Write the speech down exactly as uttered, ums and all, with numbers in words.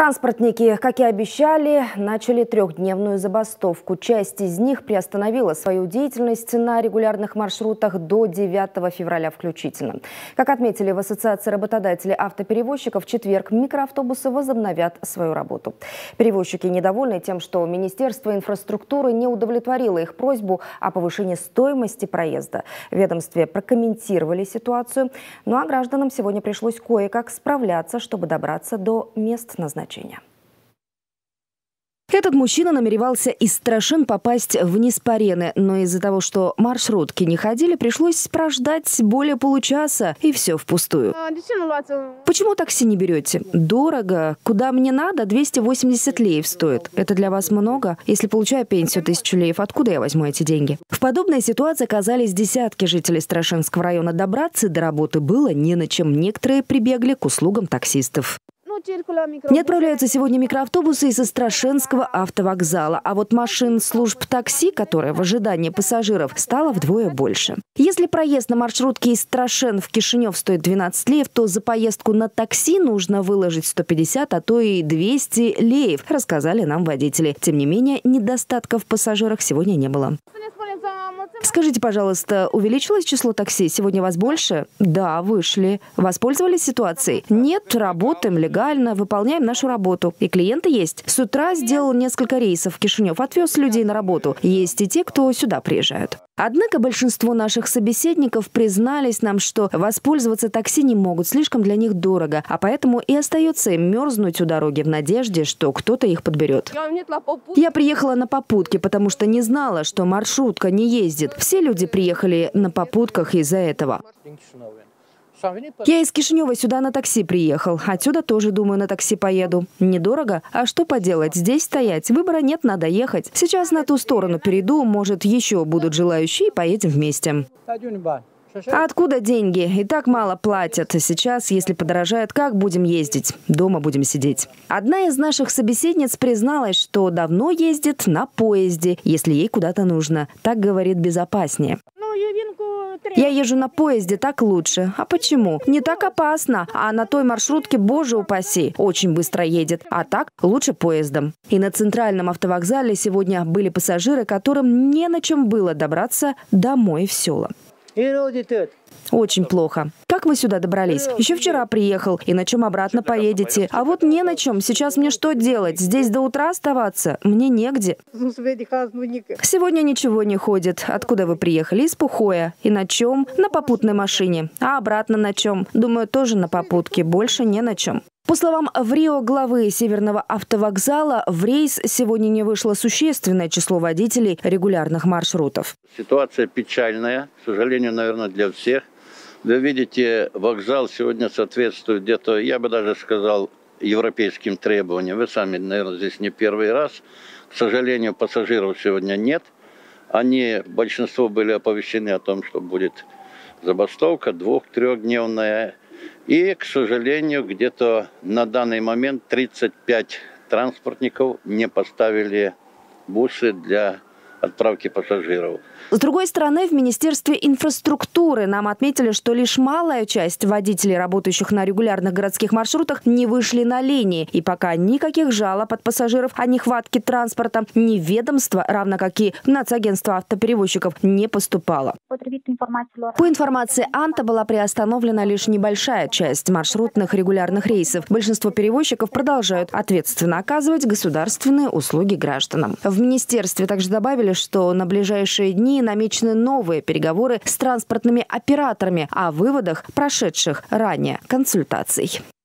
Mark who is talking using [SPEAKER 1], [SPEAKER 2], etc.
[SPEAKER 1] Транспортники, как и обещали, начали трехдневную забастовку. Часть из них приостановила свою деятельность на регулярных маршрутах до девятого февраля включительно. Как отметили в Ассоциации работодателей автоперевозчиков, в четверг микроавтобусы возобновят свою работу. Перевозчики недовольны тем, что Министерство инфраструктуры не удовлетворило их просьбу о повышении стоимости проезда. В ведомстве прокомментировали ситуацию, ну а гражданам сегодня пришлось кое-как справляться, чтобы добраться до мест назначения. Этот мужчина намеревался из Страшин попасть в Ниспарены, но из-за того, что маршрутки не ходили, пришлось прождать более получаса, и все впустую. Почему такси не берете? Дорого. Куда мне надо? двести восемьдесят леев стоит. Это для вас много? Если получаю пенсию тысячу леев, откуда я возьму эти деньги? В подобной ситуации оказались десятки жителей Страшинского района. Добраться до работы было не на чем. Некоторые прибегли к услугам таксистов. Не отправляются сегодня микроавтобусы из Страшинского автовокзала, а вот машин служб такси, которые в ожидании пассажиров, стало вдвое больше. Если проезд на маршрутке из Страшин в Кишинев стоит двенадцать леев, то за поездку на такси нужно выложить сто пятьдесят, а то и двести леев, рассказали нам водители. Тем не менее, недостатка в пассажирах сегодня не было. Скажите, пожалуйста, увеличилось число такси? Сегодня вас больше? Да, вышли. Воспользовались ситуацией? Нет, работаем легально, выполняем нашу работу. И клиенты есть. С утра сделал несколько рейсов в Кишинев, отвез людей на работу. Есть и те, кто сюда приезжают. Однако большинство наших собеседников признались нам, что воспользоваться такси не могут, слишком для них дорого, а поэтому и остается им мерзнуть у дороги в надежде, что кто-то их подберет. Я приехала на попутке, потому что не знала, что маршрутка не ездит. Все люди приехали на попутках из-за этого. Я из Кишинева сюда на такси приехал. Отсюда тоже, думаю, на такси поеду. Недорого? А что поделать? Здесь стоять. Выбора нет, надо ехать. Сейчас на ту сторону перейду, может, еще будут желающие, и поедем вместе. А откуда деньги? И так мало платят. Сейчас, если подорожают, как будем ездить? Дома будем сидеть. Одна из наших собеседниц призналась, что давно ездит на поезде, если ей куда-то нужно. Так, говорит, безопаснее. Я езжу на поезде, так лучше. А почему? Не так опасно. А на той маршрутке, боже упаси, очень быстро едет. А так лучше поездом. И на центральном автовокзале сегодня были пассажиры, которым не на чем было добраться домой в села. Очень плохо. Как вы сюда добрались? Еще вчера приехал. И на чем обратно поедете? А вот не на чем. Сейчас мне что делать? Здесь до утра оставаться? Мне негде. Сегодня ничего не ходит. Откуда вы приехали? Из Пухоя. И на чем? На попутной машине. А обратно на чем? Думаю, тоже на попутке. Больше не на чем. По словам в Рио главы Северного автовокзала, в рейс сегодня не вышло существенное число водителей регулярных маршрутов.
[SPEAKER 2] Ситуация печальная, к сожалению, наверное, для всех. Вы видите, вокзал сегодня соответствует где-то, я бы даже сказал, европейским требованиям. Вы сами, наверное, здесь не первый раз. К сожалению, пассажиров сегодня нет. Они, большинство были оповещены о том, что будет забастовка двух-трехдневная. И, к сожалению, где-то на данный момент тридцать пять транспортников не поставили бусы для отправки пассажиров.
[SPEAKER 1] С другой стороны, в Министерстве инфраструктуры нам отметили, что лишь малая часть водителей, работающих на регулярных городских маршрутах, не вышли на линии. И пока никаких жалоб от пассажиров о нехватке транспорта ни ведомства, равно как и Нацагентство автоперевозчиков, не поступало. По информации АНТА была приостановлена лишь небольшая часть маршрутных регулярных рейсов. Большинство перевозчиков продолжают ответственно оказывать государственные услуги гражданам. В министерстве также добавили, что на ближайшие дни намечены новые переговоры с транспортными операторами о выводах прошедших ранее консультаций.